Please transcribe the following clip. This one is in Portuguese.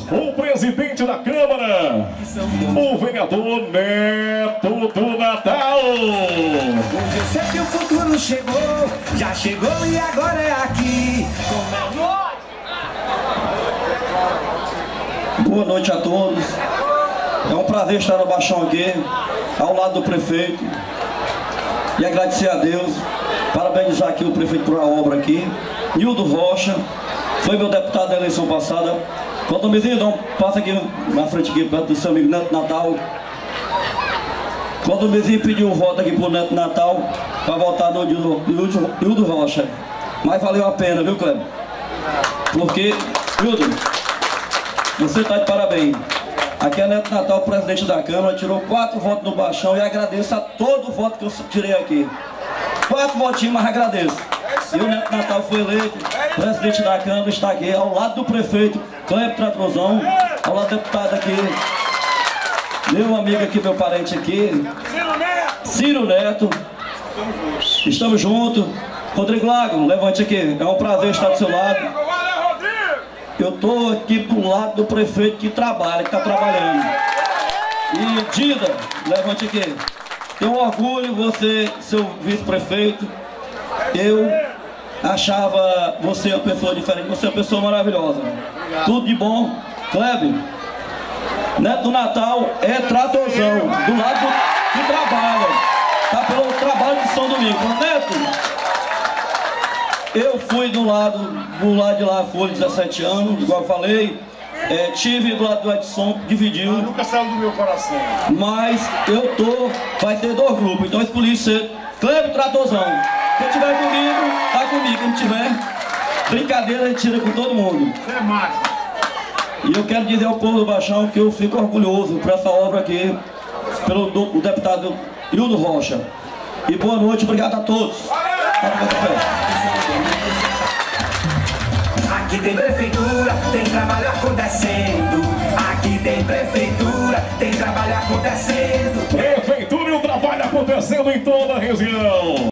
o presidente da Câmara, o vereador Neto do Natal. Hoje eu sei que o futuro chegou, já chegou e agora é aqui. Boa noite a todos. É um prazer estar no Baixão aqui, ao lado do prefeito, e agradecer a Deus, parabenizar aqui o prefeito por a obra aqui. Nildo Rocha, foi meu deputado da eleição passada. Quando me viram, passa aqui na frente aqui, perto do seu amigo Neto Natal. Quando o Mezinho pediu o voto aqui pro Neto Natal, para votar no Nildo Rocha. Mas valeu a pena, viu, Cleber? Porque, Nildo, você está de parabéns. Aqui é Neto Natal, presidente da Câmara, tirou 4 votos no Baixão e agradeço a todo o voto que eu tirei aqui. 4 votinhos, mas agradeço. E o Neto Natal foi eleito, presidente da Câmara, está aqui ao lado do prefeito Cleber Tratorzão, ao lado do deputado aqui, meu amigo aqui, meu parente aqui, Ciro Neto. Estamos juntos. Rodrigo Lago, levante aqui, é um prazer estar do seu lado. Eu estou aqui do lado do prefeito que trabalha, que está trabalhando. E Dida, levante aqui. Tenho orgulho, você, seu vice-prefeito. Eu achava você uma pessoa diferente, você é uma pessoa maravilhosa. Tudo de bom. Kleber, Neto do Natal é Tratorzão, do lado que trabalha. Tá pelo trabalho de São Domingos. Neto, eu fui do lado de lá, fui 17 anos, igual eu falei. Tive do lado do Edson, dividiu. Nunca saiu do meu coração. Mas vai ter 2 grupos, então eu escolhi ser Kleber Tratorzão. Quem tiver comigo, tá comigo. Quem tiver brincadeira, a gente tira com todo mundo. Você é massa. E eu quero dizer ao povo do Baixão que eu fico orgulhoso por essa obra aqui, pelo deputado Nildo Rocha. E boa noite, obrigado a todos. Aqui tem prefeitura, tem trabalho acontecendo. Aqui tem prefeitura, tem trabalho acontecendo. Prefeitura e o trabalho acontecendo em toda a região.